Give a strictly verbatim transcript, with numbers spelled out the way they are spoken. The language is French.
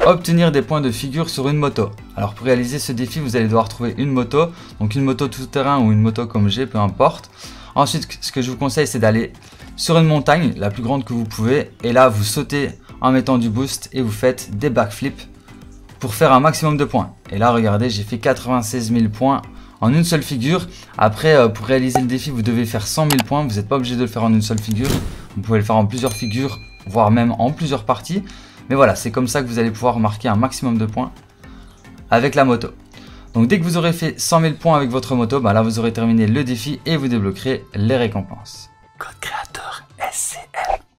obtenir des points de figure sur une moto. Alors pour réaliser ce défi, vous allez devoir trouver une moto, donc une moto tout-terrain ou une moto comme j'ai, peu importe. Ensuite, ce que je vous conseille, c'est d'aller sur une montagne, la plus grande que vous pouvez, et là vous sautez en mettant du boost et vous faites des backflips pour faire un maximum de points. Et là regardez, j'ai fait quatre-vingt-seize mille points en une seule figure. Après, euh, pour réaliser le défi, vous devez faire cent mille points, vous n'êtes pas obligé de le faire en une seule figure, vous pouvez le faire en plusieurs figures, voire même en plusieurs parties. Mais voilà, c'est comme ça que vous allez pouvoir marquer un maximum de points avec la moto. Donc dès que vous aurez fait cent mille points avec votre moto, bah là vous aurez terminé le défi et vous débloquerez les récompenses.